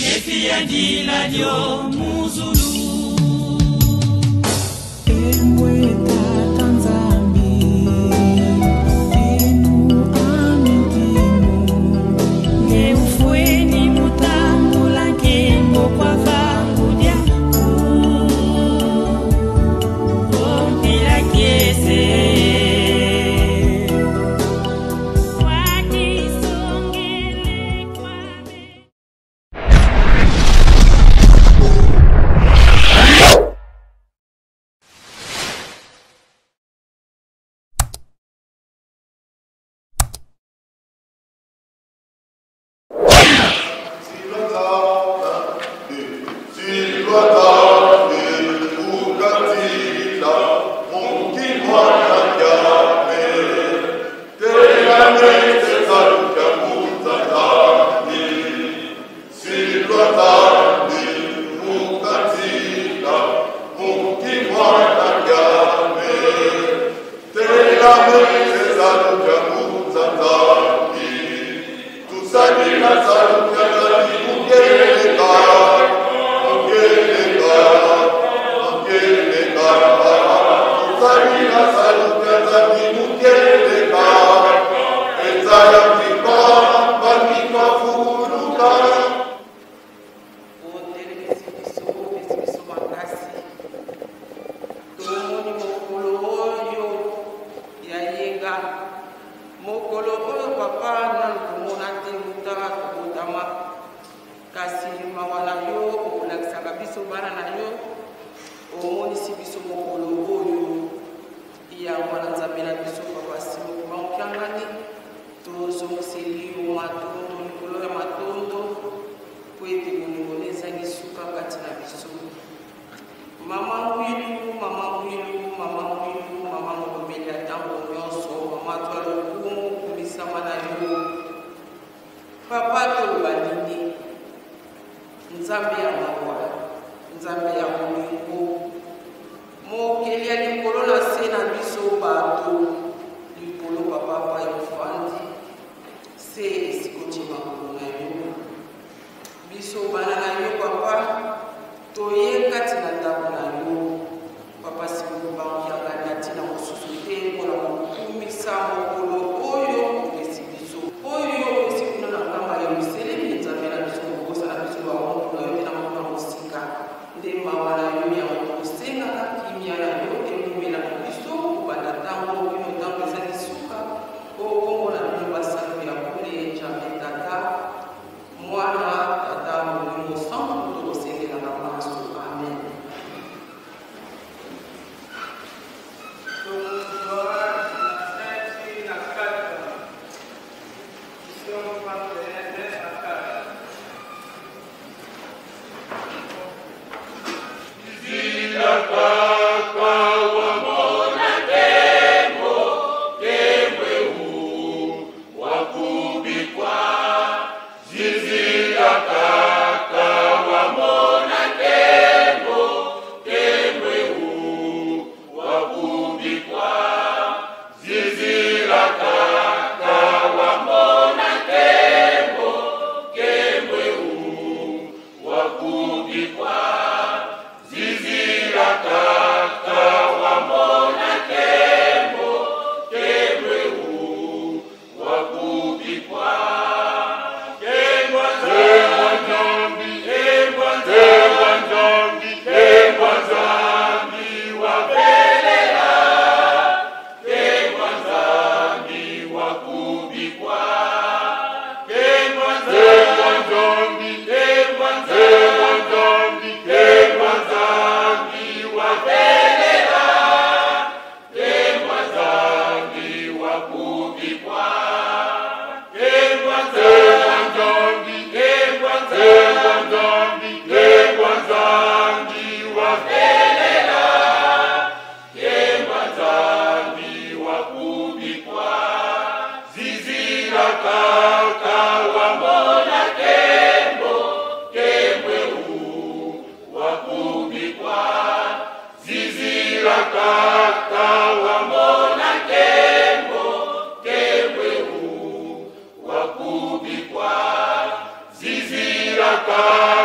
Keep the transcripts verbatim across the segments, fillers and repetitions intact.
Bye.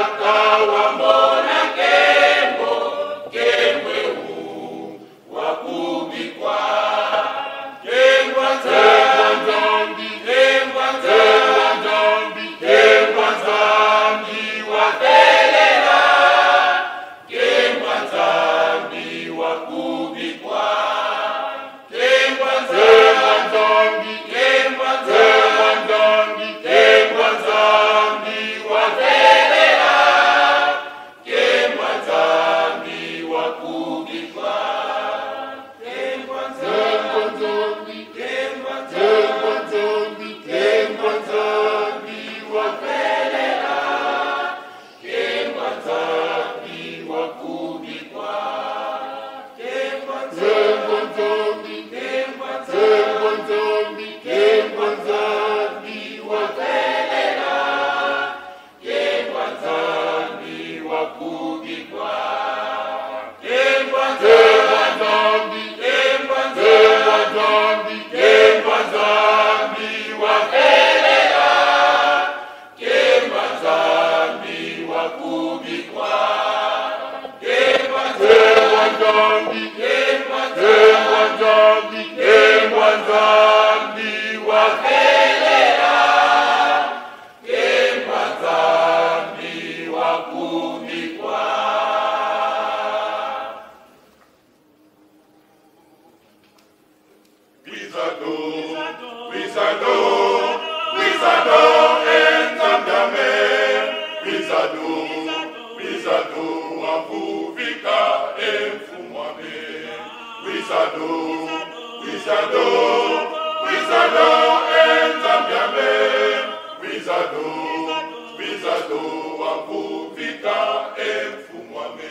Wizado, Wizado, Wizado, Enzambiame, Wizado, Wizado, Wakufika, Enfumwame.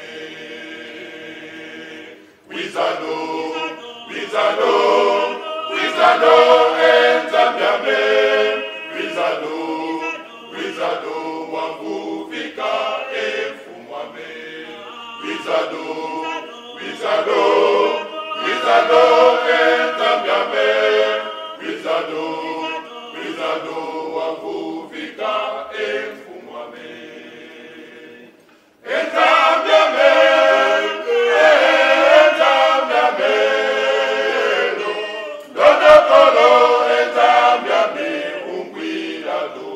Wizado, Wizado, Wizado, Enzambiame, Wizado, Wizado, Wakufika, Enfumwame. Wizado, Wizado, Wizado, Enzambiame, Wizado, Wizado, Wakufika, Enfumwame. Enzambiame, Enzambiame, Dodokolo, Enzambiame, Ungwirado.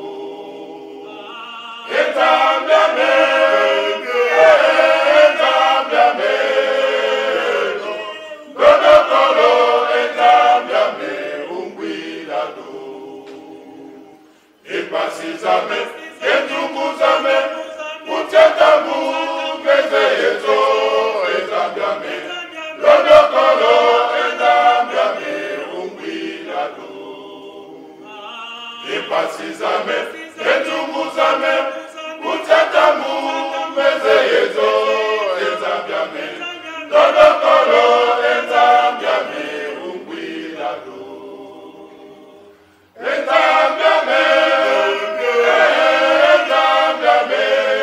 Enzambiame, Enzambiame, Dodokolo, Enzambiame, Ungwirado. Epasizame, Entunguzame, Mutetamu, Mezeyezo, Enzambiame, Dodokolo, Enzambiame, Ungwirado. Epasizame, Entunguzame, Mutetamu, Mezeyezo, Enzambiame, Dodokolo, Enzambiame, Ungwirado. Enzambiame, Enzambiame,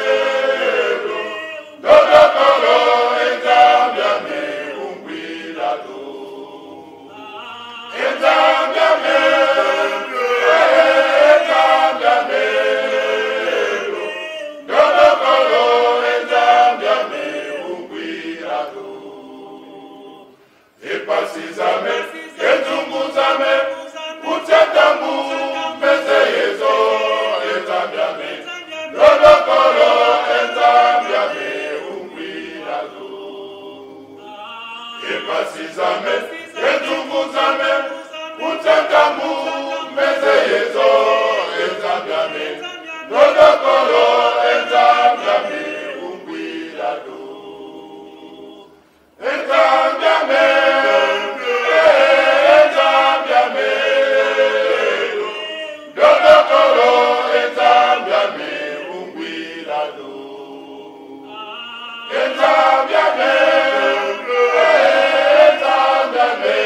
Dodokolo, Enzambiame, Ungwirado. Enzambiame, Enzambiame, Dodokolo, Enzambiame, Ungwirado. Epasizame, Entunguzame, Mutetamu, Mezeyezo, Enzambiame, Dodokolo, Enzambiame, Ungwirado. Epasizame, Entunguzame, Mutetamu, Mezeyezo, Enzambiame, Dodokolo, Enzambiame, Ungwirado. Enzambiame, Enzambiame, Dodokolo, Enzambiame, Ungwirado. Enzambiame, Enzambiame,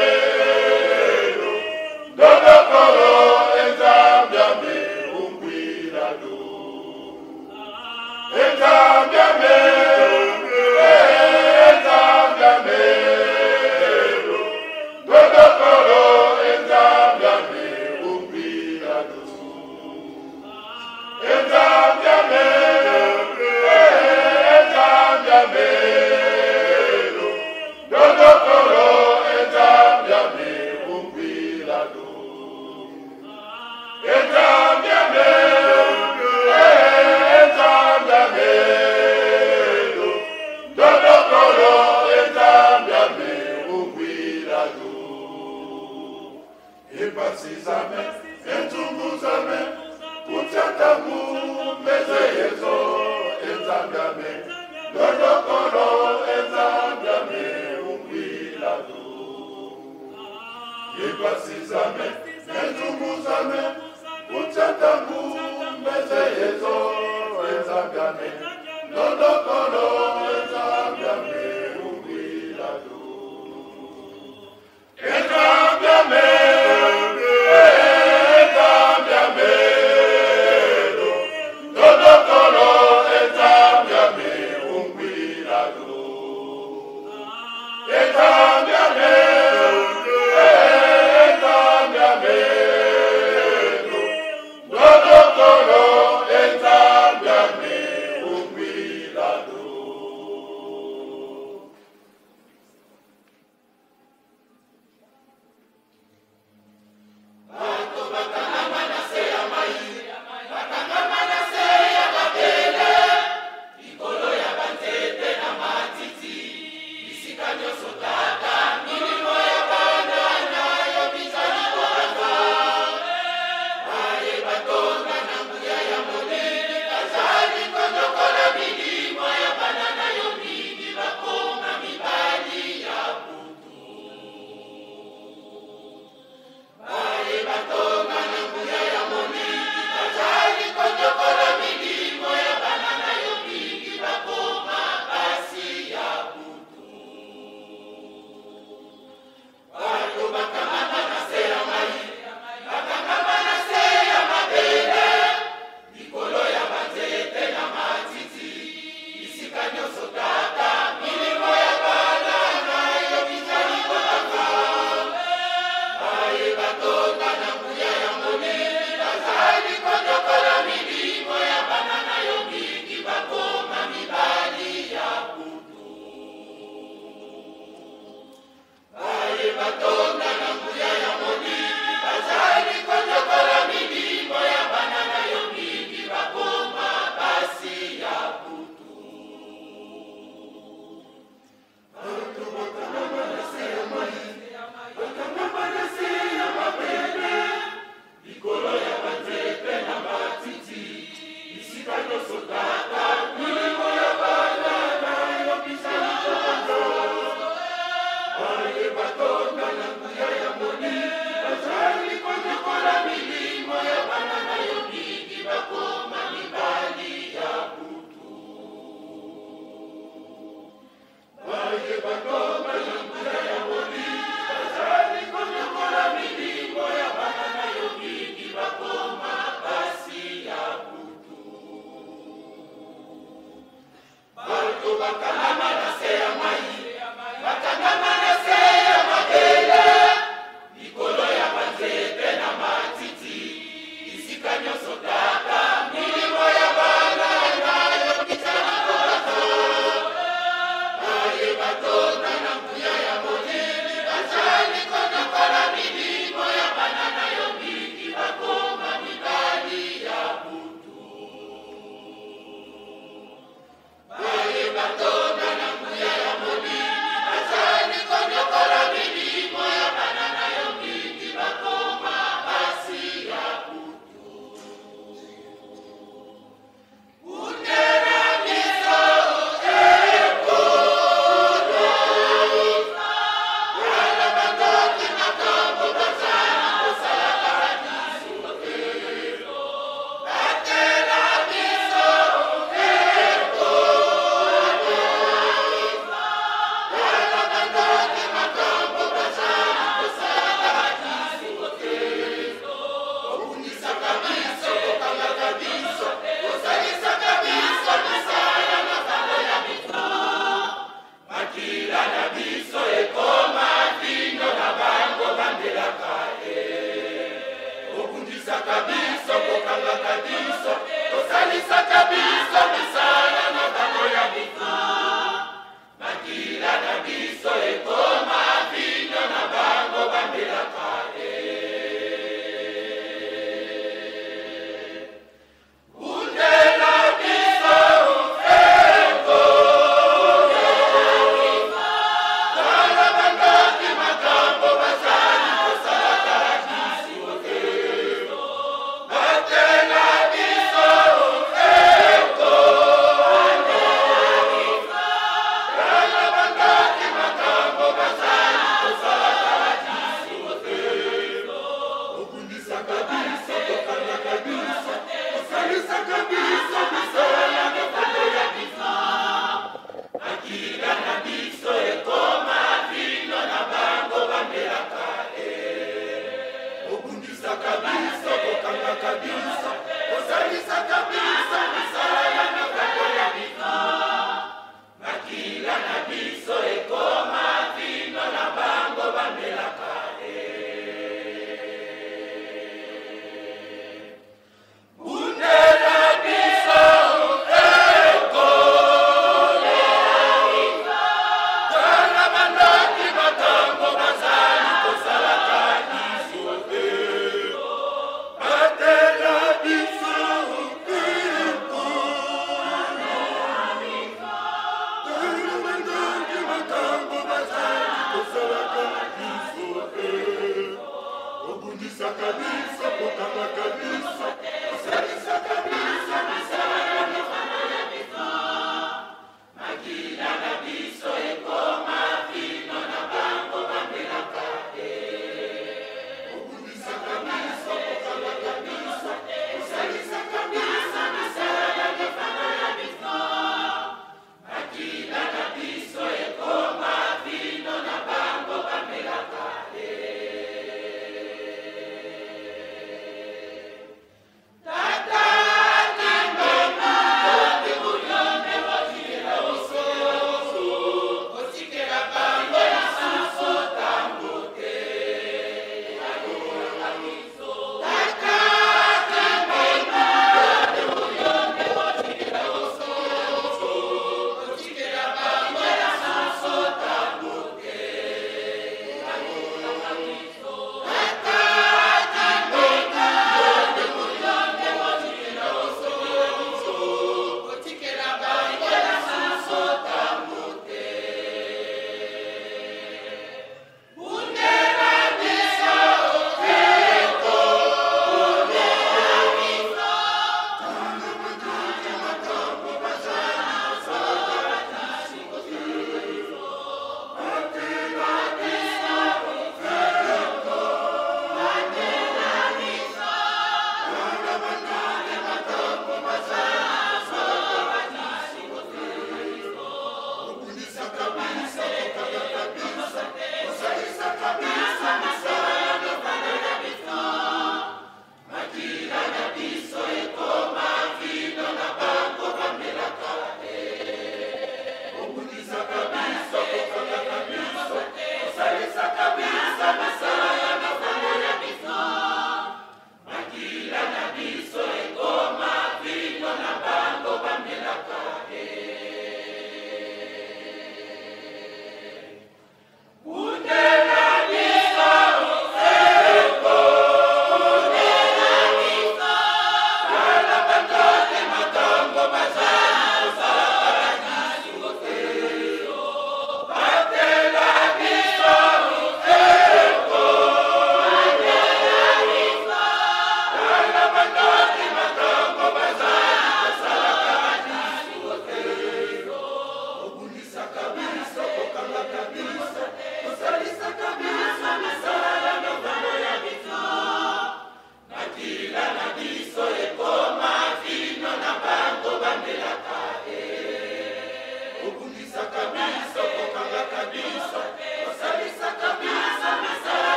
Dodokolo, Enzambiame, Ungwirado. Enzambiame, Enzambiame, Dodokolo, Enzambiame, Ungwirado. Enzambiame, Enzambiame, Dodokolo, Enzambiame, Ungwirado. Enzambiame, Enzambiame, Dodokolo, Enzambiame, Ungwirado. Epasizame, Entunguzame, Mutetamu, Mezeyezo, Enzambiame, Dodokolo, Enzambiame, Ungwirado. Epasizame, Entunguzame, Mutetamu, Mezeyezo, Enzambiame, Dodokolo, Enzambiame, Ungwirado. Enzambiame, Enzambiame, Dodokolo, Enzambiame, Ungwirado. Enzambiame, Enzambiame, Dodokolo, Enzambiame, Ungwirado.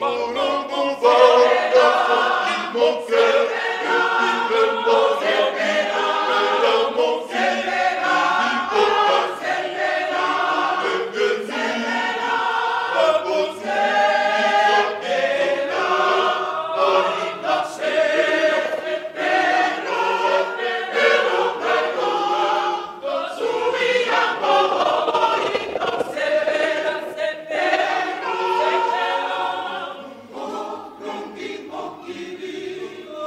Thank you.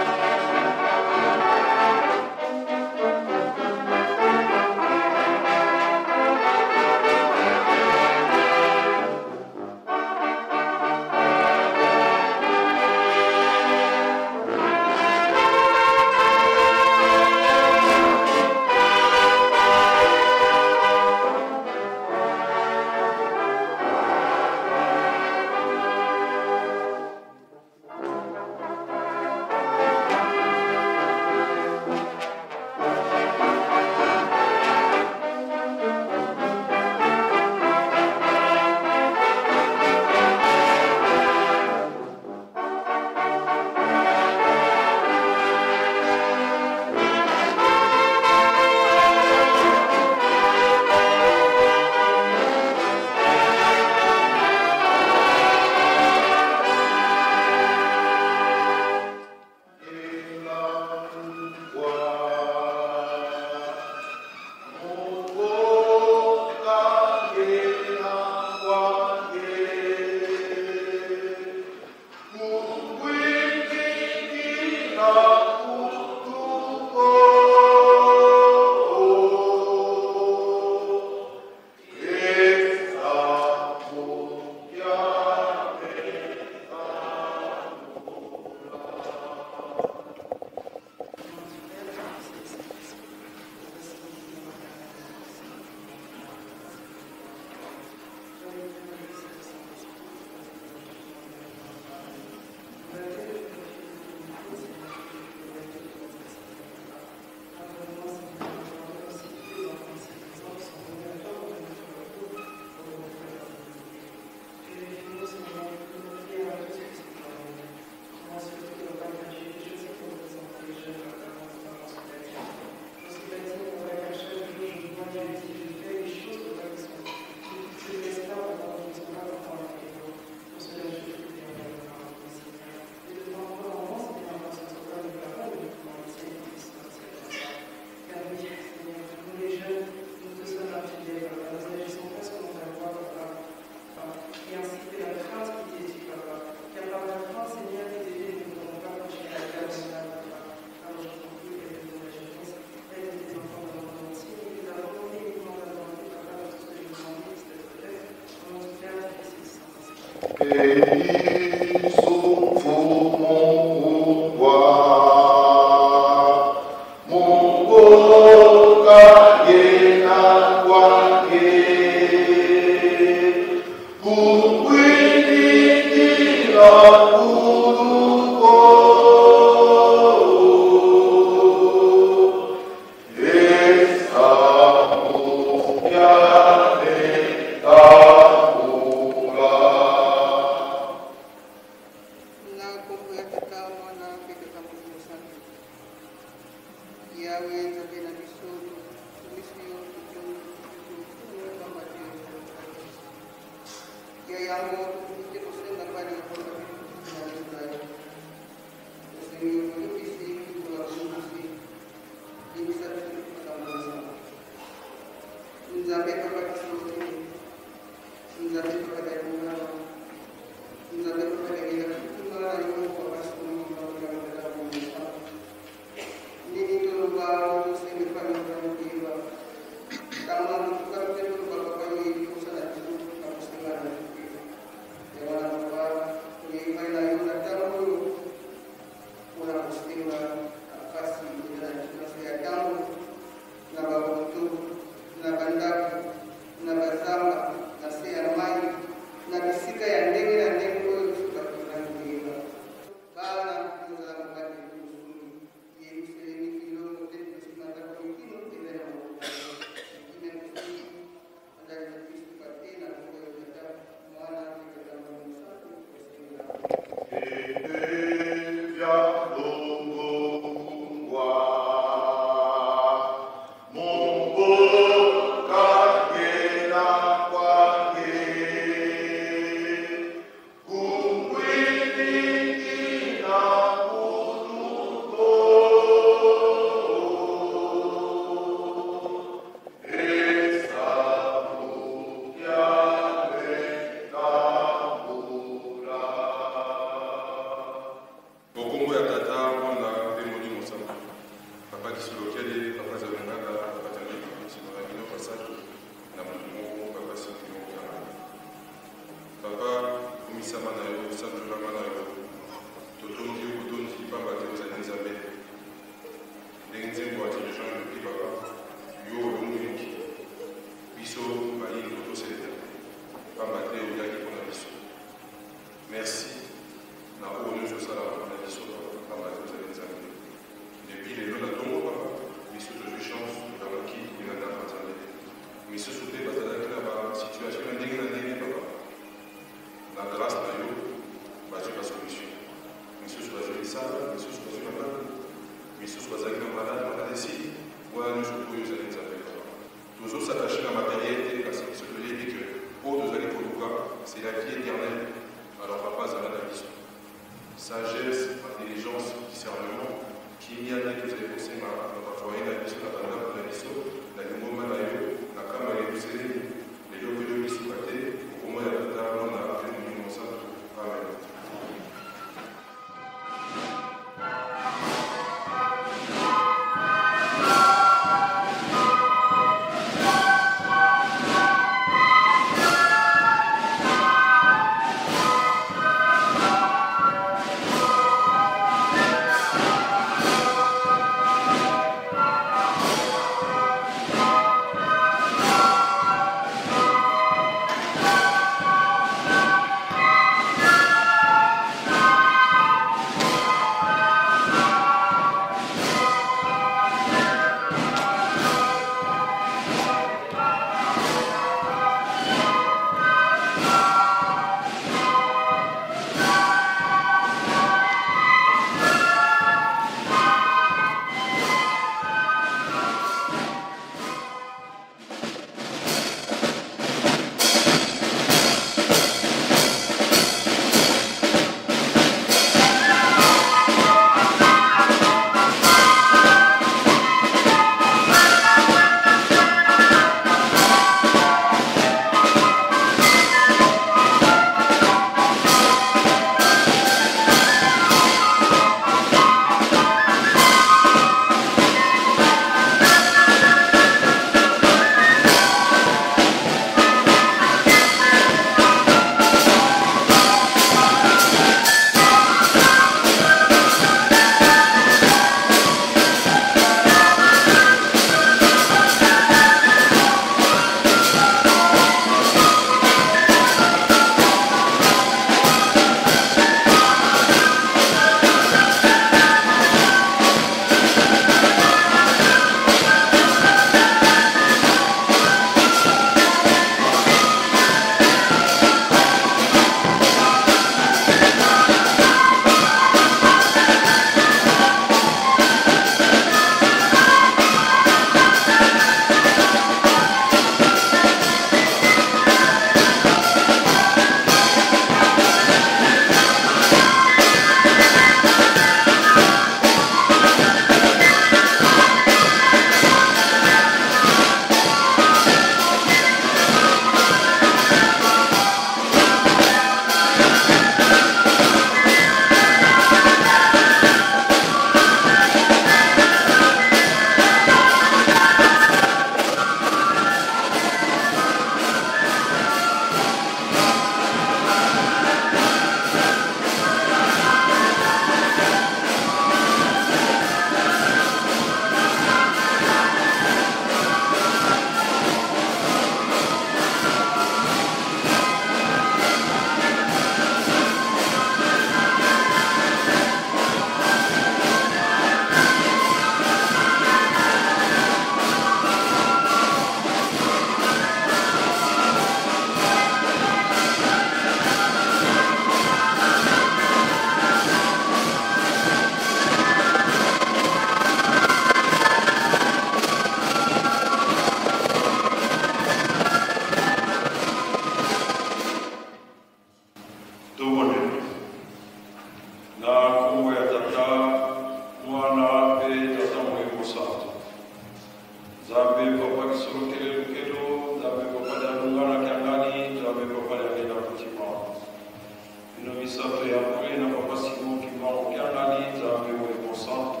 misato ya kweli na Papa Simon Kimbangu Kiangali Nzambe ule concentre.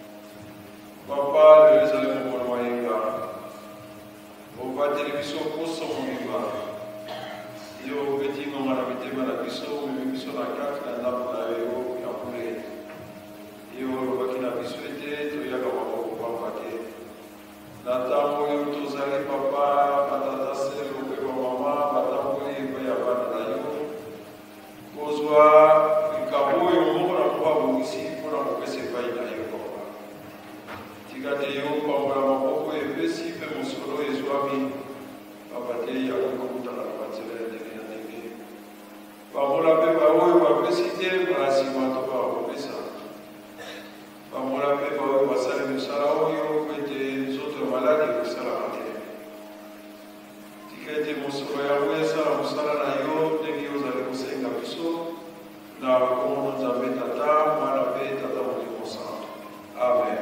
Papa le ezali mokolo mayenga obateli biso poso mobimba yo obeti ngonga na mitema na biso omemi biso na kati na ndako na yo ya pule yo olobaki na biso ete toyaka maboko pamba te na ntango oyo tozali papa batata selo mpe bamama batamboli epai ya bana na yo kozwa likambo oyo moko na moko abongisi mpona kopesa epai na yo papa tika te yo pambola maboko epesi mpe mosolo ezwami papa te yango ekokutana na banzela ya ndenge na ndenge pambola mpe baoyo bapesi te na nsima to bakopesa pambola mpe baoyo basali mosala oyo ete nzoto ya maladi ekosalaka te tika ete mosolo yango esala mosala na yo ndenge ozali kosenga biso na kombo Nzambe tata mwana mpe tata molimo santo amen.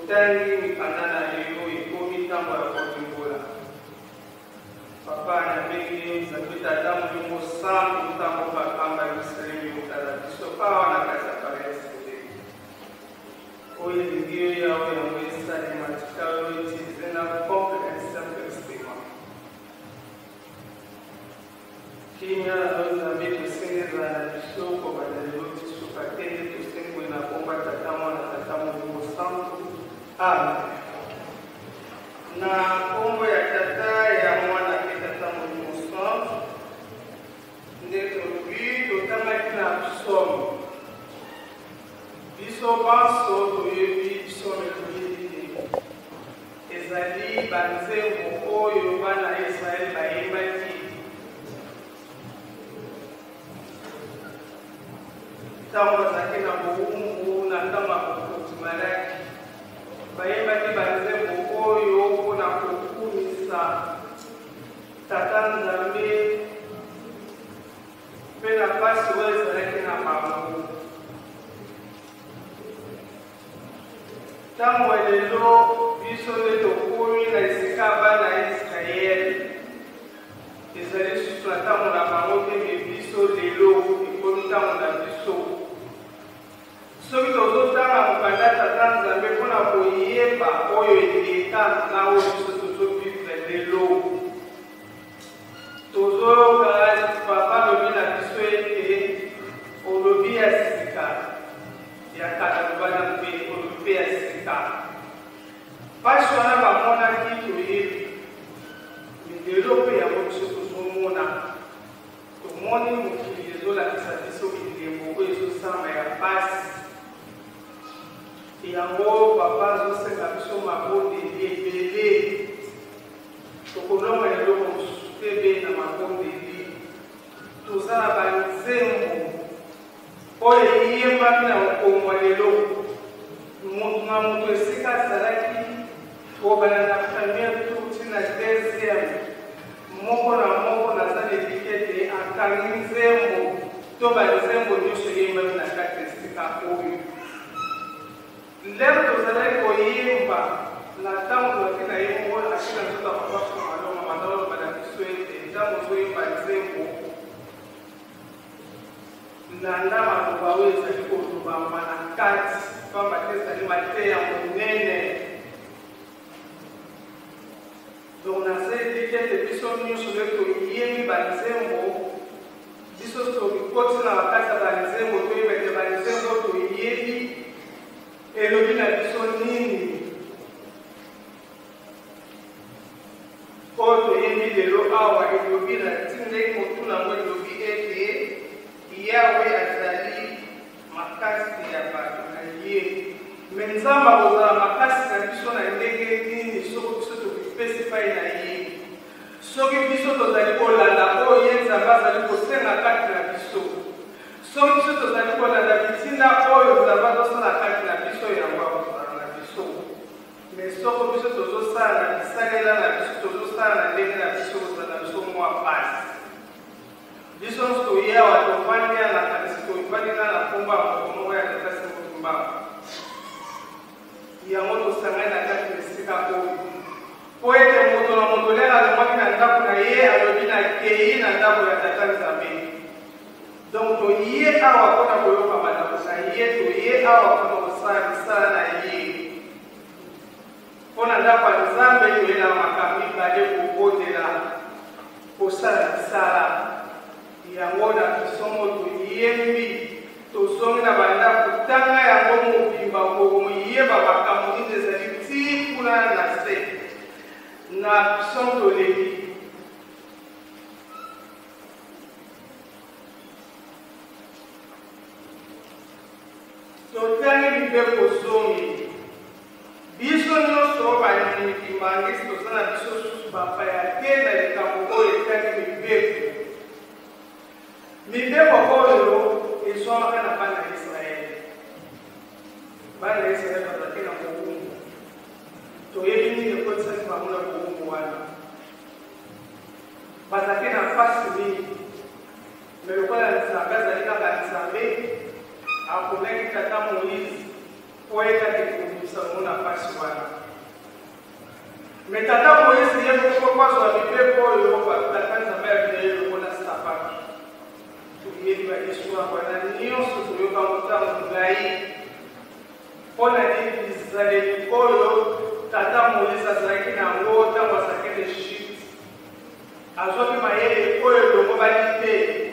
Papa, Kinga nzambe tosengela na biso kobanda lelo biso katende tosengwe na komba tata mwana tata molimo santo. Amen. Na kombo ya tata ya mwana pe tata molimo santo nde tolobi totamaki na psaume. Biso banso toyebi psaume toyebi te ezali banzembo oyo bana Israele bayembaki ntango bazalaki na bowumbu na ntango ya kokotimalaki bayembaki banzembo oyo mpona kokumisa tata nzambe mpe na pasi oyo ezalaki na bango. Ntango lelo biso nde tokomi na esika bana ya Israele ezali susu na ntango na bango te me biso lelo ekomi ntango na biso. Soki tozotanga mokanda tata nzambe mpona koyeba oyo eleka na oyo biso tozovivre lelo. Tozoyoka papa lobi na biso ete olobi ya sika ya kala lobana mpe olobi mpe ya sika. Pasi wana bamonaki toyebi lelo mpe yango biso tozomona tomoni mokili ezolakisa biso bilembo oyo ezosamba ya pasi. Yango papa azosenga biso mabonde ebele tokolonga eloko mosusu te be na mabondeli toza na banzembo oyo eyembami na mokongo lelo moto na moto esika azalaki kobana na première tour ntina deuxième moko na moko naza dedike ete akangi nzembo to banzembo nyonso eyembami na kati esika oyo. Lero tozalaki koyemba na ntango tozalaki na ye moko akina nzoto akopasa malonga mandalo bana biso ete ntango ozoyemba nzembo na ndama maloba oyo ezali kolobama na kati pamba te ezali mateya monene. Donc naza ediki ete biso nyonso nde toyembi banzembo biso tokoti na bakati ya banzembo toyeba ete banzembo toyebi elobi na biso nini oyo toyebi lelo awa elobi na tindeki motuna yango elobi ete yawe azali makasi ya bato na ye. Me nzambe akozala makasi na biso na ndenge nini soki biso tokipesi epai na ye. Soki biso tozali kolanda oyo ye nzambe azali kosenga kati na biso. Soki biso tozali kolanda bitinda oyo nzambe azosala kati na biso yango akozala na biso. Me soko biso tozosala na bisalela na biso tozosala na ndenge na biso kozala na biso mwa pasi. Biso nyonso toye awa tovandi na kanisi tovandi na komba moko ya tata Simba. Yango tosangai na kati na esika oyo. Po ete moto na moto lelo alongwaki na ndako na ye alobi na kei na ndako ya tata Nzambe. Donc toye awa mpona koyoka bandako na ye toye awa mpona kosala misala na ye. Mpona ndako ya Nzambe toyela makambo mibale kobotela kosala misala. Yango na bisomo toyembi tozongi na bandako tanga yango mobimba koyeba makambo nini ezali ti kuna na se na bisomo tolebi. Totangi mibeko zongi biso nyonso bandimangisi toza na biso susu bapaya te na likambo oyo etangi mibeko. Mibeko oyo ezwamaka na bana ya Israele. Bana ya Israele bazalaki na bowumbu. Toyebi nini ekotisaki bango na bowumbu wana. Bazalaki na mpasi mingi. Me lokola Nzambe azali kaka Nzambe akomaki tata Moïse po etaki kobimisa bango na mpasi wana. Me tata Moïse ye moko kozwa mibeko oyo tata Nzambe abina ye lokola sapatu. Toyebi bahistoire wana nyonso toyoka motango ngai mpona Israeli oyo tata Moïse azalaki nango ntango azalaki na Egypte. Azwaki mayele oyo elongo lobalité.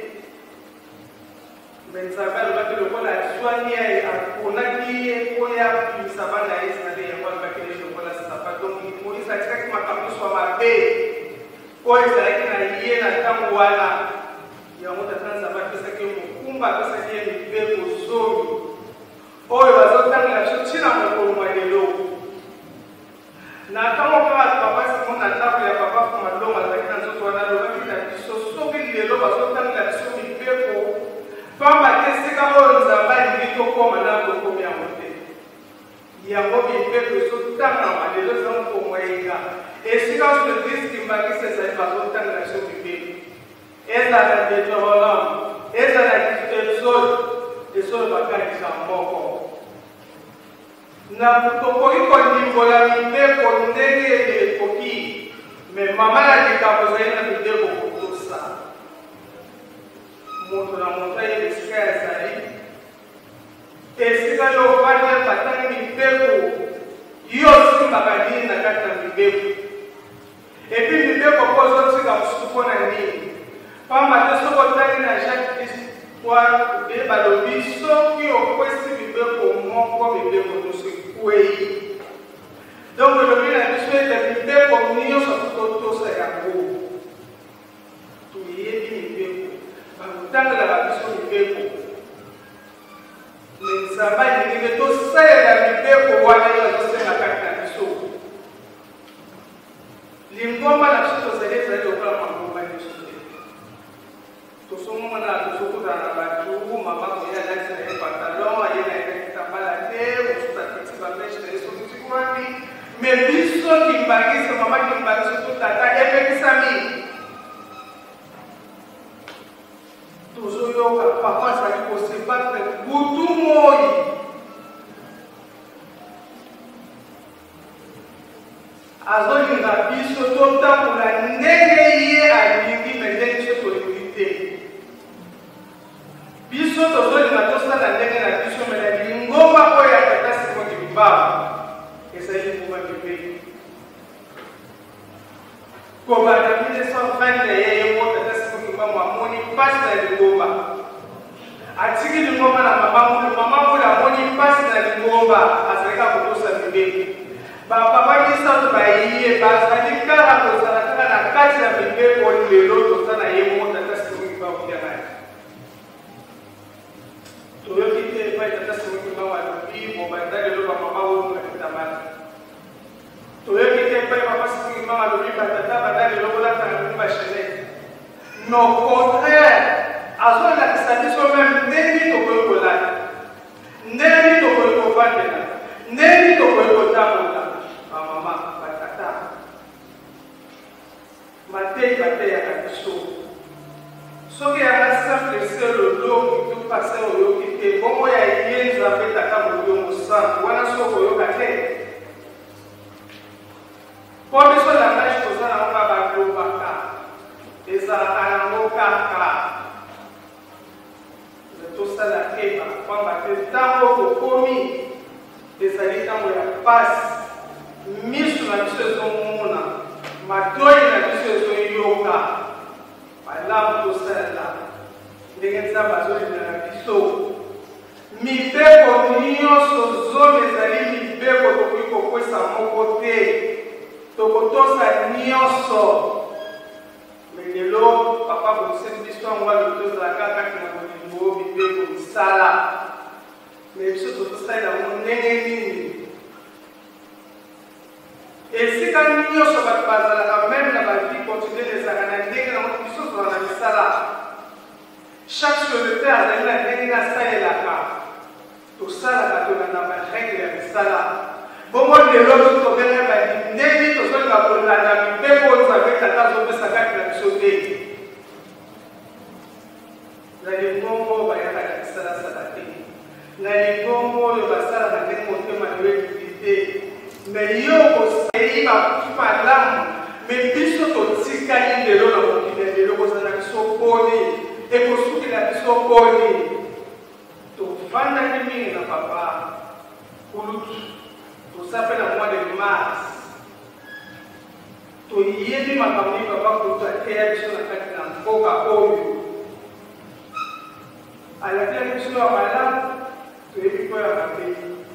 Mais ça va le battre le bon à soigner, on a dit, on a pu savoir la haine, ça veut dire qu'on va créer le bon à sa part. Donc, il faut que ça crée que ma campagne soit ma paix. Pour ça, il y a lié la tamouana. Il y a un autre temps, ça va faire ça que mon combat, ça qui est le père au sol. Oh, il va sortir la chose, il a mon combat de l'eau. Na kama kwa papa simu na tabu ya papa kwa madoma lakini nzoto wanalo baki na biso so vile lo baso tanga biso mipeko pamba kesi kama nzamba ndito kwa manako kwa ya mote ya ngobi mipeko so tanga madelo za mko mwenga esika so diski mbaki sasa baso tanga biso mipeko eza na deto hola eza na kitso eso bakani za moko na kutokoi kwa ndimbo la mipeko ndege elekoki me mama na likambo zaina mideko kutusa moto na monta ile sika ya zali esika yo fanya patani mipeko iyo simba kadini na kati na mipeko epi mipeko kwa zote sika msuko na nini pamba tesoko tani na Jacques kwa kubeba lobiso ki okwesi mipeko moko mipeko tusi oui. Donc le bien à tout est invité comme nous sommes tous à Yahoo. Tout y est bien invité. Tant que la mission est invité. Mais ça va être invité tout ça est invité pour voir la mission à la mission. L'ingoma la mission c'est les aides au plan pour ma mission. Tout ce moment là, tout ce que dans la bateau, maman qui a laissé les pantalons, elle a été tabalatée, ou tout à fait. Mais biso kimbaki se mama kimbaki so tata epekisa mi toujours yoka papa ça qui peut se battre butu moi azolinga biso totambola ndenge ye alingi me ndenge biso tolingi te biso tozolinga tosala ndenge na biso me na lingomba oyo ya tata simo kibaba essayer de pouvoir vivre. Comme en mille neuf cent vingt, il y a eu un qui m'a dit que passe dans le Gomba. A tigé le Gomba, la maman, la maman, la moni passe dans le Gomba, à ce cas pour ça vivre. Papa qui s'en va y aller, parce que quand la chose a la carte de vivre pour le lot, ça n'a eu un test qui va vous dire. Tu veux quitter pas le test qui va vous dire, bon, ben, d'aller le maman ou le tabac. Tu veux quitter pas le papa qui va vous dire, ben, d'aller le maman ou le tabac. Non, au contraire, à ce moment-là, ça dit soi-même, n'est-ce pas au Gola, n'est-ce pas au Gola, n'est-ce pas au Gola. Maman, patata. Matei, matei, akabiso. Ce qui est simple, c'est le lot qui tout passe au lot qui est bon. Il y a une liaison avec la carte de mon sang. Voilà ce que vous avez. Pour que ce soit la neige, pour ça, on va battre le baka. Et ça, on va battre le tout ça, la kéba. On va battre le temps pour commis. Et ça dit, quand on passe. Misu na biso ezomona matoi na biso ezoyoka malamu tosala ndenge nzambe azolinga na biso mibeko nyonso zomi ezali mibeko tokoki kokwesa moko te tokotosa nyonso me lelo papa bokoseli biso yango alobi tozalaka kati na bolingo mibeko misala me biso totosalela yango ndenge nini. Et si quand nous sommes à même la vie continuer les années, nous sommes dans la misala. Chaque chose de terre, elle a une nasa et la carte. Tout ça, la donne la règle de la misala. Bon, moi, les autres, tu peux dire, n'est-ce pas, tu peux dire, la vie, mais bon, ça fait que la zone de sa carte la sauter. La lingongo, va y avoir la misala, ça l'a fait. La lingongo, le basala, la démonté, ma dualité. Mais yo aussi va faire l'âme mais biso to tikali de l'eau qui est de l'eau ça n'a so boni et pour ce qui a so boni to fanda kimi na papa kulut to s'appelle le mois de mars to yedi makamni papa pour to tea biso na kati na mboka oyo alakilaki biso ya malamu toyebi mpo ya mabe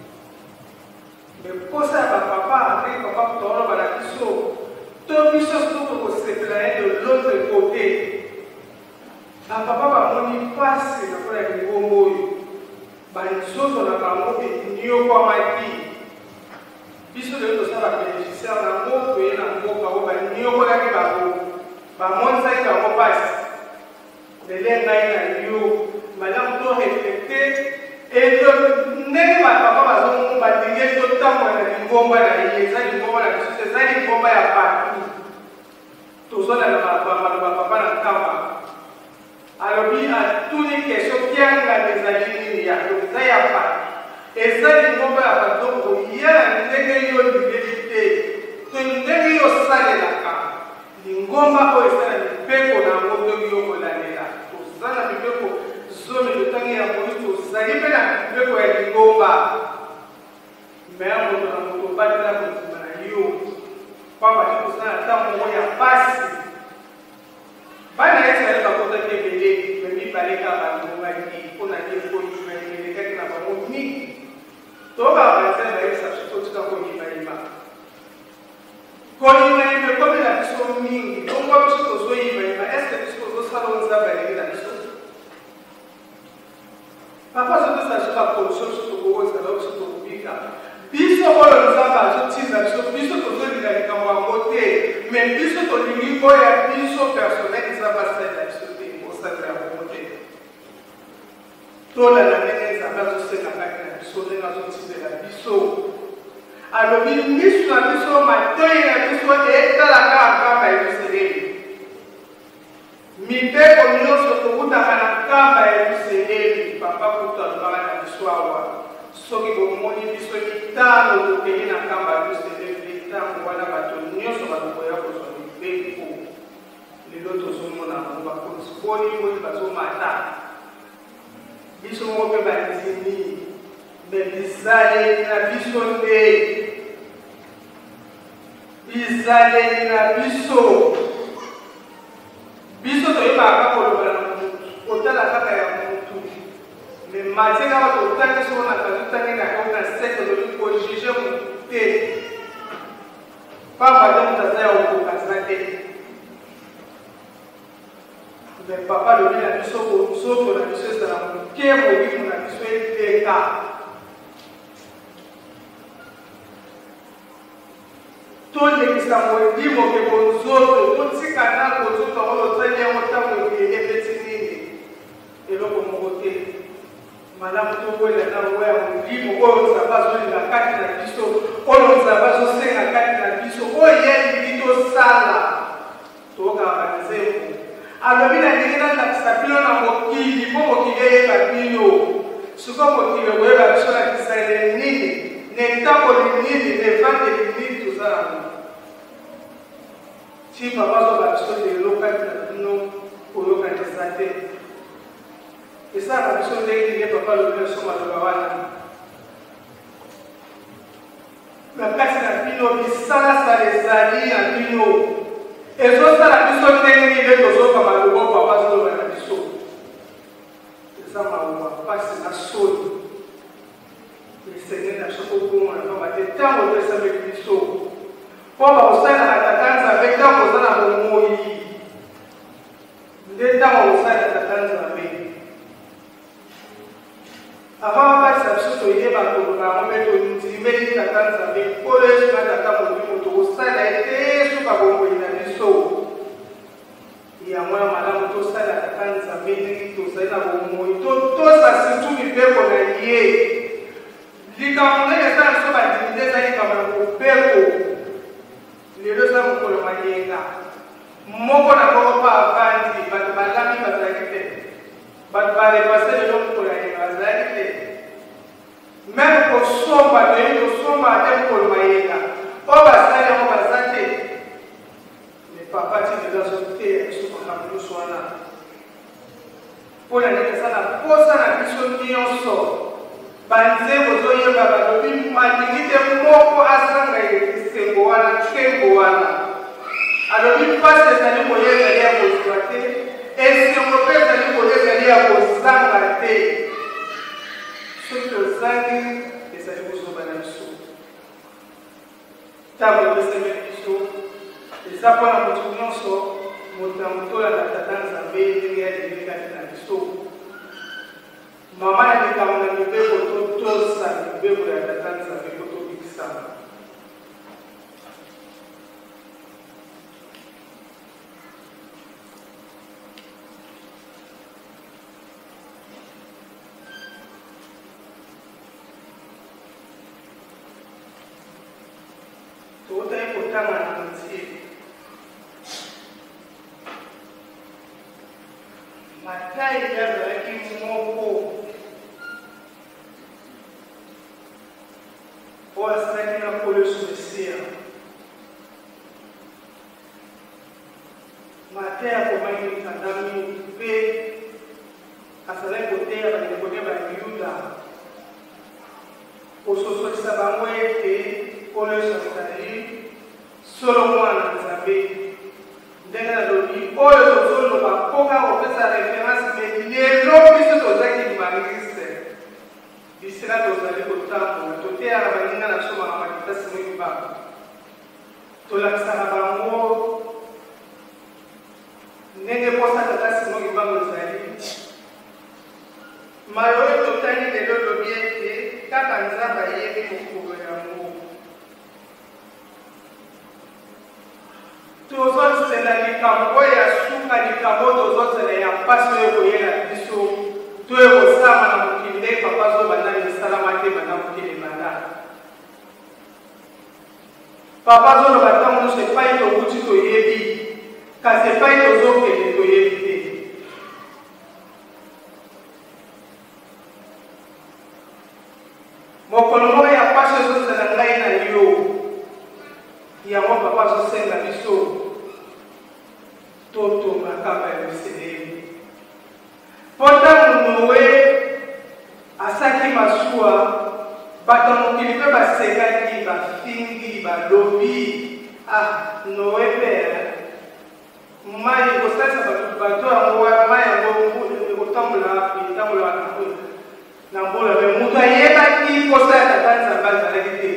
me posa ya bapapa ndenge papa kutoloba na biso to biso soki kosepela ye de l'autre côté bapapa bamoni mpasi na mpona ya libongo oyo banzoto na bango eniokwamaki biso lelo tosala babénéficiaire nango toye na mboka oyo baniokolaki bango bamonisaki bango mpasi lele ngai na yo malamu to reflecte eto ndenge bapapa bazobadingeli totambola na lingomba na ye eza lingomba na biso eza lingomba ya bato tozolala bamaloba papa na nkamba alobi atuni question kianga ezali nini ya eza ya bato eza lingomba ya bato koya na ndenge yo lingeli te to ndenge yo osalelaka lingomba oyo eza na mibeko na yango ndenge yo kolandela toza na mibeko zomi totangi ya moi tozali mpe na mibeko ya lingomba me ya moto na moto obatela kondima na yo pamba ti toza na ntango moko ya pasi bana ya israele bakotaki ebele me mibaleka bandongaki mpo na ye koyima emelekaki na bango mingi tobaka banzela bayebisa biso totika koyimayima koyimayima ekomi na biso mingi bongo biso tozoyimayima eske biso tozosala o nzambe alingi na biso papa azopesa biso bakonso biso tokokozala biso tokobika biso oyo nzambe azotinda biso biso tozolinga likambo yango te me biso tolingi oyo ya biso personnel nzambe asalela biso te osalela yango te tolala ndenge nzambe azosenga kati na biso ndenge azotindela biso alobi miso na biso matoi na biso etalaka nkamba ya Yerusalemi mibeko nyonso tokutaka na nkamba ya Yerusalemi papa kutu alobaka na biso awa soki bomoni biso mitano tokei na nkamba ya Yerusalemi ntango wana bato nyonso bakoya kozwa mibeko lelo tozomona bango bakonzi boni boni bazomata biso moko mpe bandimi me bizaleli na biso nde bizaleli na biso biso toyebaka koloba na mutu kotala kaka ya mutu me matie kaka totangi soko na kazotangi na yango na sete lobi kojuge mutu te pamba te mutu aza ya okokaza te me papa lobi na biso konzoto na biso ezala moke molimo na biso eteka tolekisa molimo ke konzoto totika na konzoto oyo ozali yango ntango ebeti nini eloko moko te malamu tokwela na oya molimo oyo nzambe azolinga kati na biso oyo nzambe azosenga kati na biso oyo yelingi tosala tokaka banzembo alobi na ndenge nalakisa bino na mokili mpo mokili eyeba bino sikoyo mokili okoyeba biso na kisalaele nini netakoli nini nevangeli nini tozala mo ti papa azoba biso lelo kati na bino koyokanisa te esalaka biso ndenge nini papa alobi biso maloba wana na kati na bino bisalasala ezali na bino ezosala biso ndenge nini tozokama lobo papa azoloba na biso eza maluba mpasi na soni esengeli na biso kokomona pamba te ntango toesambeli biso mpo bakosalaka tata nzambe ntango oza na bomoi nde ntango kosalela tata nzambe avant bapasisa biso toyeba koloba yango mpe tondimeli tata nzambe nkolo yesu na tata molimo tokosalela ete suka bomoi na biso yango ya malamu tosala tata nzambe ndenge tozali na bomoi totosa surtout mibeko na ye likambo ndenge esala biso bandimite eza likambo ya kobeko lelo eza mokolo mayenga moko na moko mpa avandi bato balami bazalaki te bato barepase lelo mokolo mayenga bazalaki te meme kosomba toyebi kosomba ate mokolo mayenga oyo basali yango baza te me papa ti lelo azoteya biso makambo nyonso wana mpo na ndenge eza na posa na biso nyonso banzembo toyeba balobi malingi te moko asanga esengo wana nkengo wana alobi mpasi ezali koya ezali ya kozwa te ntango epesemeli biso eza mpona motu nyonso moto ya motola na tata nzambe ndenge yalingekaki na biso mama na likambo na mibeko totosa mibeko ya tata nzambe po tobikisama totaye kotanga na motie Matai azalaki moko oyo asalaki na koleso mesia Matai akomaki mikandami mpe azalaki koteya bandeko ne bayuda kososolisa bango ete koleso azali solo mwana nzambe ndenge nalobi oyo tozoloba mpoka kopesa référence me lelo biso tozalaki libangisite bisika tozali kotambola toteyaka baninga na somaka makitasi moyibaka tolakisaka bango ndenge mposa tata simo kibango ezali mayo oyo totali lelo lobi ete kaka nzambe ayebi mokolo yango tozozela likambo ya suka likambo tozozela ya mpasi oyo koyela biso to ekosama na mokili ndenge papa azobanda misalama te banda mokili ebanda papa azoloba ntango nyonso epai tokuti toyebi kasi epai tozokende toyebi te mokolo moko ya mpasi ezozela ngai na yo yango papa azosenga biso totonga kamba ya Yerusalemu mpo ntango Noe asaki masuwa bato mokili mpe basengaki bafingi balobi ah Noe pere mai kosalisa bato yango mai yango ekotambola etambola na mbola me moto ayebaki posa ya tata nzambe azalaki te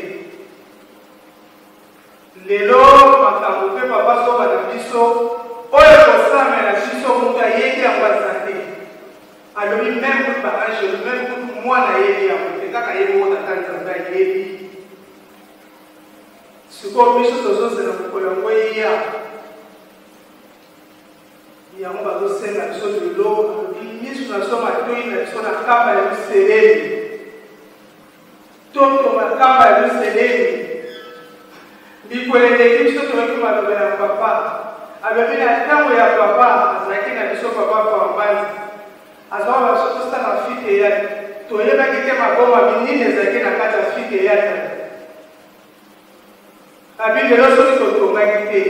lelo makambo mpe papa soba na biso oyo kosamela biso moto ayebi yango aza te alobi meme kutu baangelo meme kutu mwana ayebi yango te kaka yebi oyo tata nzambe ayebi sikoyo biso tozozela mokolo yango eya yango bazosenga biso lelo alobi miso na so matoi na biso na kamba ya Yerusalemu totonga kamba ya Yerusalemu bikwele ndeki biso toyoki maloba ya papa alobi na ntango ya papa azalaki na biso papa pambanzi azwaka biso tosala fite eyaki toyebaki te maboma minini ezalaki na kati ya fite eyaki abi lelo soki totongaki te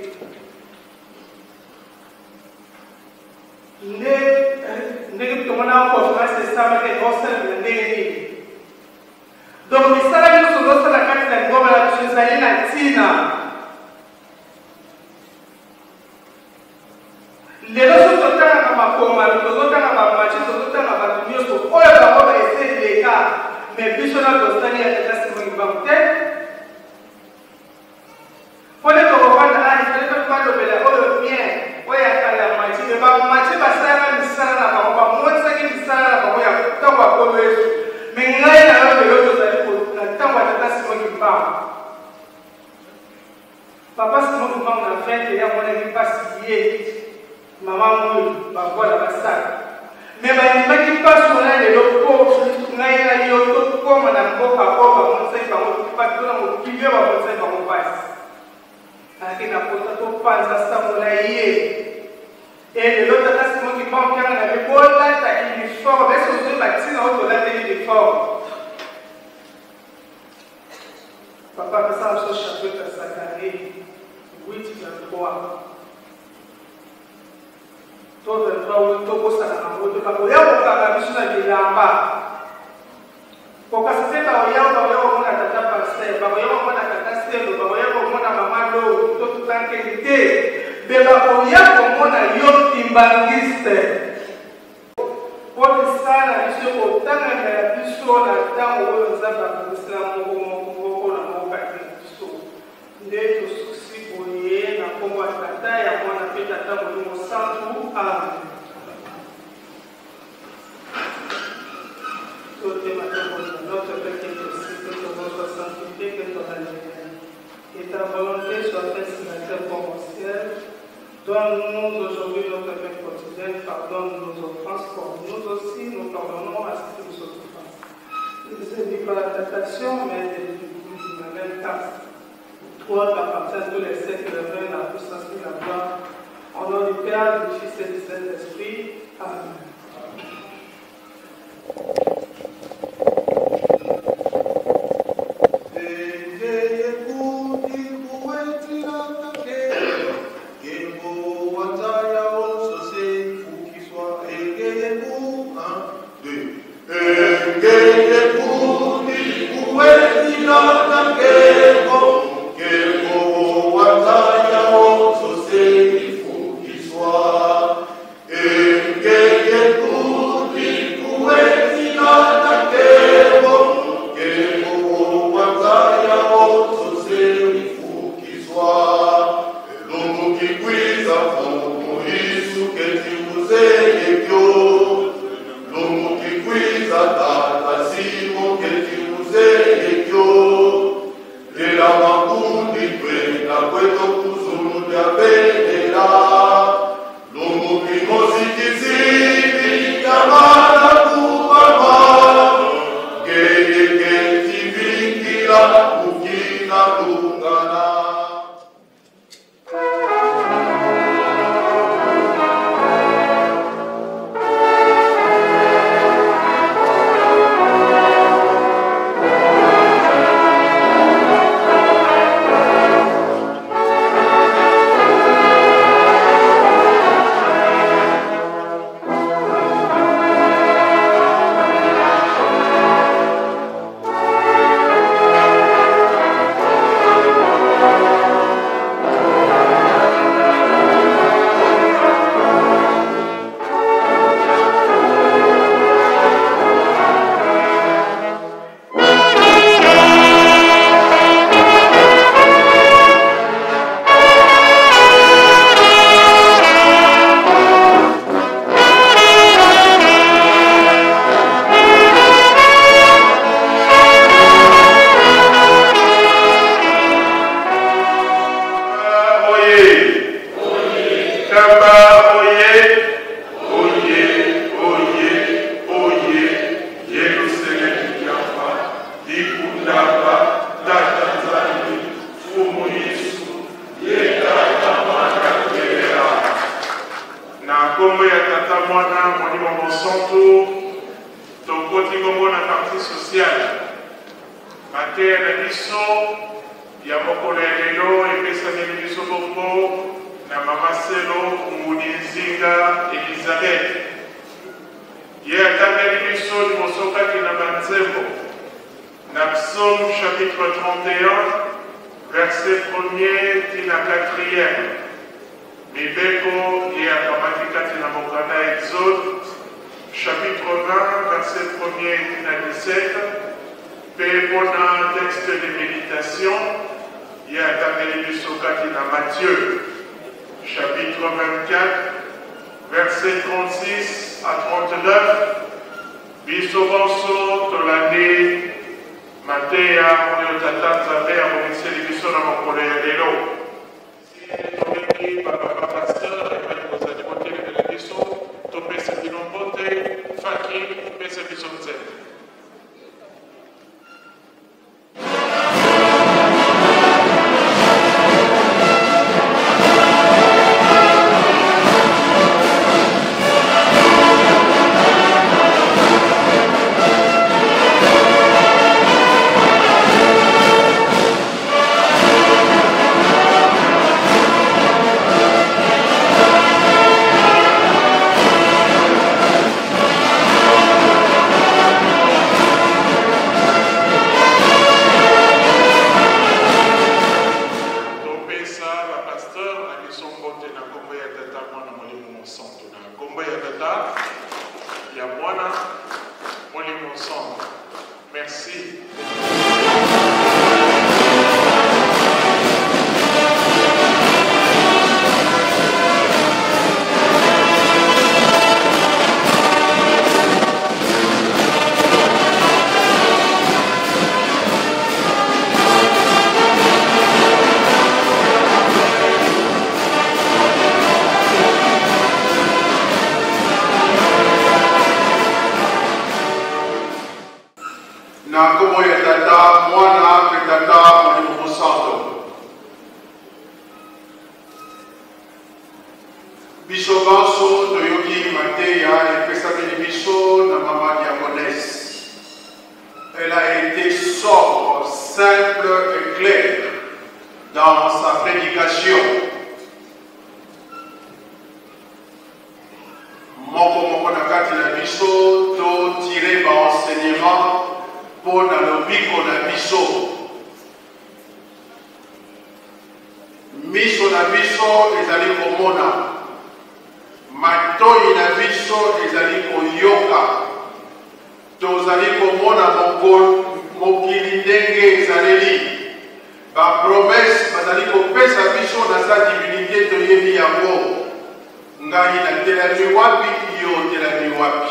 ndenge tomona conférence esamaki ekosalela ndenge nini donc misala nyonso tozosala kati na ngoma na biso ezali na ntina lelo so totangaka makomami tozotanga bamachi tozotanga bato nyonso oyo bango baeseleka me biso na tozali ya tata simongibango te mpo nde tokofanda aifelepe balobela oyo bien oyo akala ya machi me bamachi basalaka misala na bango bamonisaki misala na bango ya ntango akolo yesu me ngai na yo lelo tozali na ntango ya tata simongibango papa simongibango na vente ya monaki mpasi ye mama moyo bavola basala me bandimaki mpasi wana lelo mpo ngai na yo tokoma na mboka oyo bamonisaki bango patona mokili oyo bamonisaki bango mpasi alaki na kota topanza sangola ye elelo tata simongibango kyanga na bibolata uniforme ese ozwi batina oyo tolateli uniforme papa apesa biso chapeau ya Zakari huit vingt-trois to vingt-trois tokosala nango te bakoya kokanga biso na bilamba kokasi te bakoya bakoya komona tata paster bakoya komona tata selo bakoya komona mama loo to tutankeli te mpe bakoya komona yo timbangiste po misala biso kotangana biso na ntango oyo nzambe akomisela moko moko moko na moko kati na biso pe tata molimo santu. Amen. Notre Père qui est au ciel, que ton nom soit sanctifié, que ton règne vienne. Et ta volonté soit faite sur la terre comme au ciel. Donne-nous aujourd'hui notre pain quotidien. Pardonne nos offenses comme nous aussi nous pardonnons à ceux qui nous offensent. Ne nous aide pas à la tentation, mais délivre-nous du mal. Car toi t'appartiens tous les siècles, le règne, la puissance et la gloire. Au nom du Père, du Fils et du Saint-Esprit. Amen. Merci. Tata Molimo Santo. Biso banso toyoki mateya epesaki biso na mama diaconesse. Elle a été sobre, simple et claire dans sa prédication. Moko moko na kati na biso to tirer ba enseignement pour na lobiko na biso. Miso na biso ezali komona. Matoi na biso ezali koyoka. Tozali komona mokili ndenge ezaleli. Ba promesse bazali kopesa biso na sa divinité toyebi yango. Ngai na telami wapi yo telami wapi.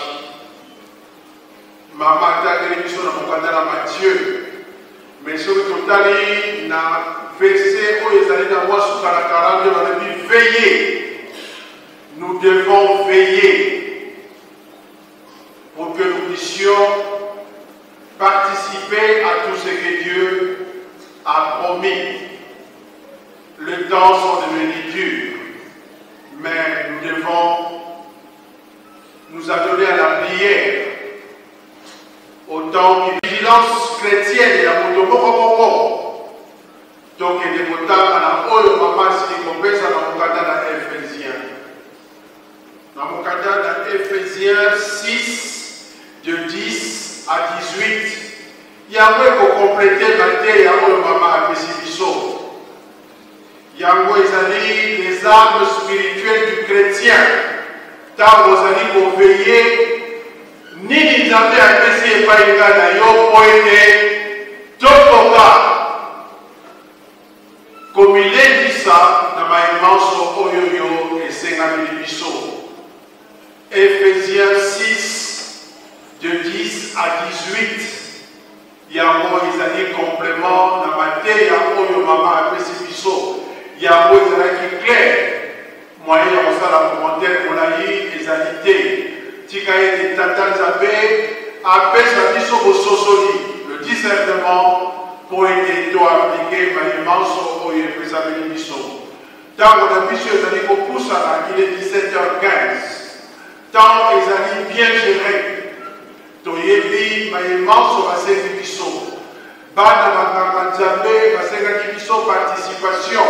Mama atageli biso na mokanda na Matthieu. Mais soki totali na verset oyo ezali na mwa suka na quarante balobi veillez. Nous devons veiller pour que nous puissions participer à tout ce que Dieu a promis. Les temps sont devenus durs, mais nous devons nous adonner à la prière. Autant que vigilance chrétienne et la moto. Donc, il est important à la oyo maman si on peut ça dans le cadre de Éphésiens. Dans mon cadre d'Éphésiens six, de dix à dix-huit, il y a un peu pour compléter ma tête, il y a un peu maman à Pessibiso. Il y a un peu les armes spirituelles du chrétien. Tant vous allez pour veiller, ni les armes à Pessi et pas une gars d'ailleurs, pour aider tout le cas. Comme il est dit ça, dans ma immense oyoyo et Sengamilibiso. Éphésiens six, de dix à dix-huit. Il y a un mot, ils ont dit complément, dans ma tête, il y a un mot, il y a un mot, il y a un mot, qui est clair. Moi, il y a un mot, commentaire, on a dit, les alité. Tikaye de Tatanzabé, appelle sa mission au Sosoli, le discernement, pour aider toi à appliquer ma immense au Éphésiens mission. Tant qu'on a mission, ils ont dit qu'on pousse à il est dix-sept heures quinze. Tant ils allaient bien gérer, Toyebi, Maïman, sur la sécurité. Bana Makanzabé, la sécurité, participation.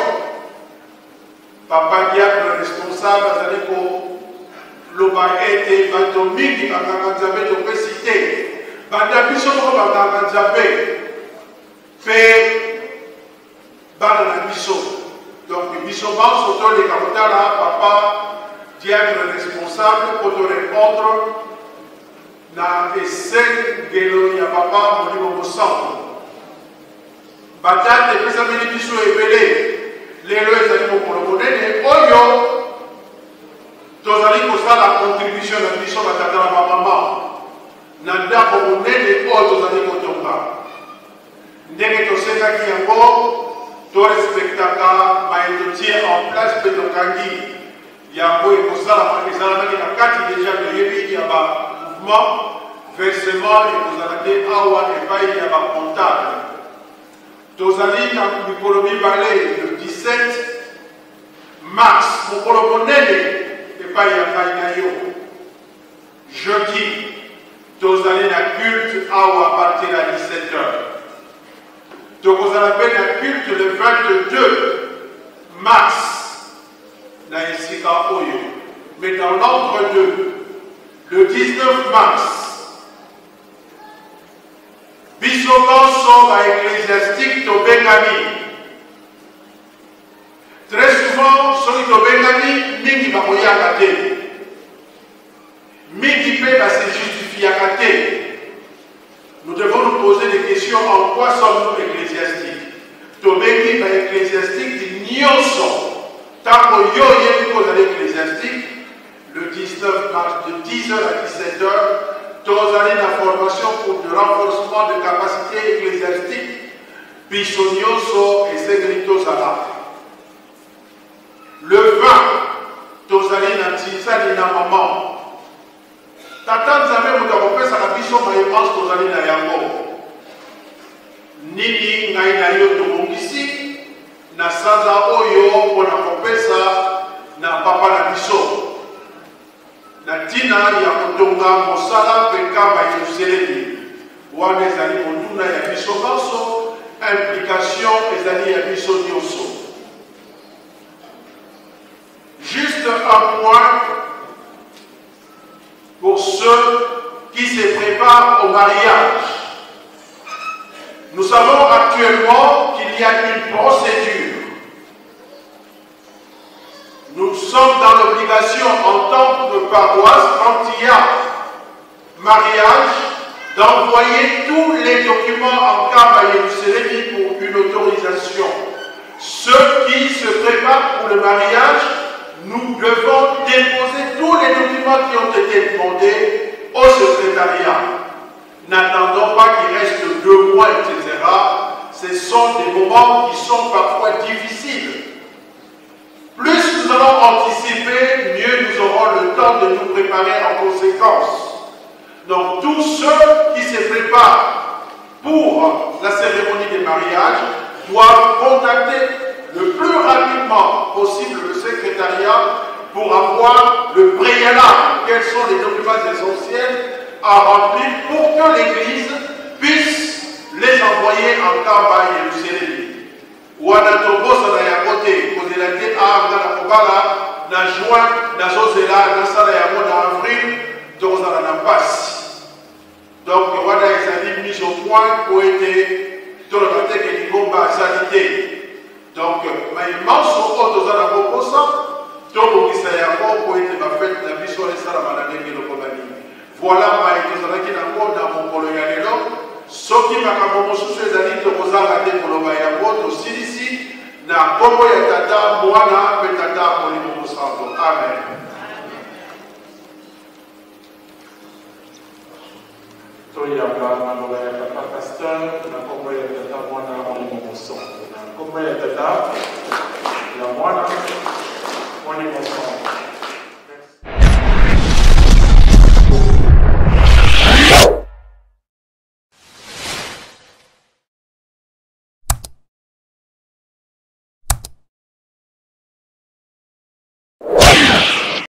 Papa Diable, le responsable, c'est-à-dire que l'Oba était Batomique, Makanzabé, de préciter. Bana Bisso, Makanzabé, fait Bana Bisso. Donc, Bisso, Banso, les Kamotala, Papa. Diable responsable pour te répondre dans les cinq vélos, il y a papa, mon niveau au centre. Batate, les personnes qui sont évelées, les lois, les animaux pour le monnaie, les oyo, tous les pour ça la contribution de la mission de la maman. Nanda pour le monnaie, les oyo, tous les pour ton pas. Ndenge to seka qui est encore, tu respectes ta main de tiers en place, de ton kangi. Il y a un peu de choses qui sont déjà il y a un mouvement, versement, il y a un comptable. Tozali dans l'économie balai le dix-sept mars, pour le monnaie, et pas y a jeudi, Tozali dans culte à partir de dix-sept heures. Donc vous avez un culte le vingt-deux mars. Mais dans l'entre-deux, le dix-neuf mars, Bissoban sort à ecclésiastique de Bengami. Très souvent, celui de Bengami, Miki va mouiller à côté. Miki peut se justifier à côté. Nous devons nous poser des questions en quoi sommes-nous ecclésiastiques? Tobeki va ecclésiastique dit Nyonson. Tant que yo yé cause à l'ecclésiastique, le dix-neuf mars de dix heures à dix-sept heures, tous allez la formation pour le renforcement de capacité ecclésiastique, Bissonioso et Segritos Ala. Le vingt, tous allez dans Tisa et dans Maman. Tatan Zame, vous avez fait ça, la mission, mais pense tous allez dans Yango. nini ngai na yo tobongisi na sanza oyo mpona kopesa na papa na biso na ntina ya kotonga mosala mpe nkamba ya Yerusalemi wana ezali motuna ya biso nyonso, implication ezali ya biso nyonso. Juste un point pour ceux qui se préparent au mariage. Nous savons actuellement qu'il y a une procédure. Nous sommes dans l'obligation en tant que paroisse, quand il y a mariage, d'envoyer tous les documents en cas à Yerusalem pour une autorisation. Ceux qui se préparent pour le mariage, nous devons déposer tous les documents qui ont été demandés au secrétariat. N'attendons pas qu'il reste deux mois, et cetera. Ce sont des moments qui sont parfois difficiles. Plus nous allons anticiper, mieux nous aurons le temps de nous préparer en conséquence. Donc tous ceux qui se préparent pour la cérémonie des mariages doivent contacter le plus rapidement possible le secrétariat pour avoir le préalable, quels sont les documents essentiels à remplir pour que l'Église puisse les envoyer en cas à Yerusalem. Wana tobosa na ya kote kozela te anga na kobala na juin na zozela na sala ya mois d'avril tozala na pasi. Donc wana ezali mise au point pour être toloba te ke lingomba asali te. Donc maimanso oyo tozala kokosa tobongisa yango po ete bafete na biso esalama na ndenge lokobani. Voilà mai tozalaki nango na mokolo ya lelo. Soki makambo mosusu ezali tokozanga te koloba yango tosilisi na kombo ya tata mwana mpe tata molimo mosantu. Amen. Toyamba maloba ya papa pasteur na kombo ya tata mwana molimo mosantu na kombo ya tata